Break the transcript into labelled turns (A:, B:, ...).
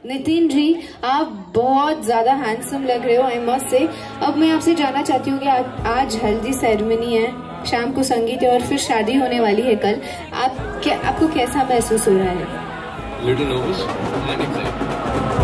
A: नितिन जी, आप बहुत ज्यादा हैंडसम लग रहे हो, आई मस्ट से। अब मैं आपसे जानना चाहती हूँ कि आज हल्दी सेरेमनी है, शाम को संगीत है और फिर शादी होने वाली है कल। आपको कैसा महसूस हो रहा है?
B: Little nervous and excited.